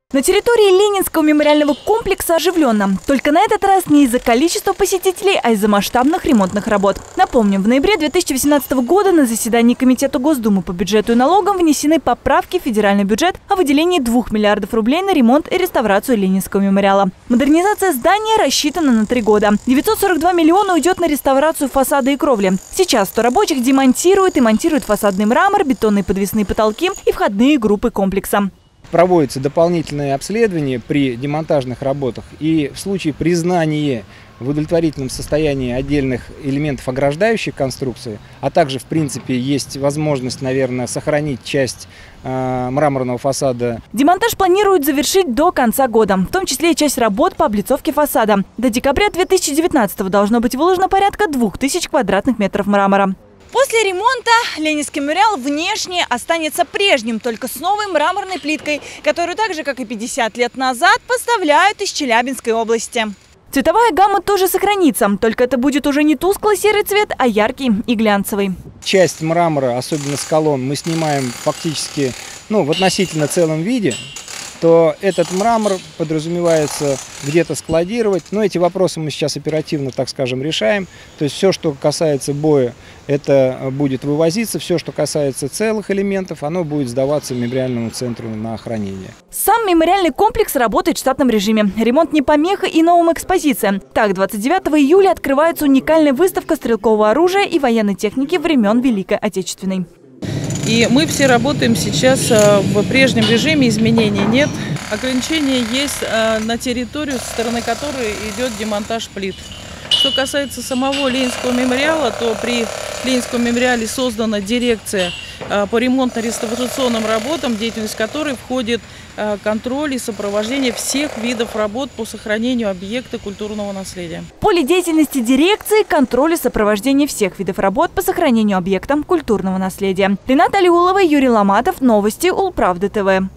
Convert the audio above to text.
На территории Ленинского мемориального комплекса оживленно. Только на этот раз не из-за количества посетителей, а из-за масштабных ремонтных работ. Напомним, в ноябре 2018 года на заседании Комитета Госдумы по бюджету и налогам внесены поправки в федеральный бюджет о выделении 2 миллиардов рублей на ремонт и реставрацию Ленинского мемориала. Модернизация здания рассчитана на 3 года. 942 миллиона уйдет на реставрацию фасада и кровли. Сейчас 100 рабочих демонтируют и монтируют фасадный мрамор, бетонные подвесные потолки и входные группы комплекса. Проводится дополнительное обследование при демонтажных работах, и в случае признания в удовлетворительном состоянии отдельных элементов ограждающей конструкции, а также, в принципе, есть возможность, наверное, сохранить часть мраморного фасада. Демонтаж планируют завершить до конца года, в том числе и часть работ по облицовке фасада. До декабря 2019 должно быть выложено порядка 2000 квадратных метров мрамора. После ремонта Ленинский мемориал внешне останется прежним, только с новой мраморной плиткой, которую так же, как и 50 лет назад, поставляют из Челябинской области. Цветовая гамма тоже сохранится, только это будет уже не тускло-серый цвет, а яркий и глянцевый. Часть мрамора, особенно с колонн, мы снимаем фактически в относительно целом виде, то этот мрамор подразумевается где-то складировать. Но эти вопросы мы сейчас оперативно, так скажем, решаем. То есть все, что касается боя, это будет вывозиться. Все, что касается целых элементов, оно будет сдаваться мемориальному центру на хранение. Сам мемориальный комплекс работает в штатном режиме. Ремонт не помеха и новым экспозициям. Так, 29 июля открывается уникальная выставка стрелкового оружия и военной техники времен Великой Отечественной. И мы все работаем сейчас в прежнем режиме, изменений нет. Ограничения есть на территорию, со стороны которой идет демонтаж плит. Что касается самого Ленинского мемориала, то при Ленинском мемориале создана дирекция по ремонтно-реставрационным работам, деятельность которой входит контроль и сопровождение всех видов работ по сохранению объекта культурного наследия. Поле деятельности дирекции – контроль и сопровождение всех видов работ по сохранению объекта культурного наследия. Ренат Алиулова, Юрий Ломатов. Новости Улправды ТВ.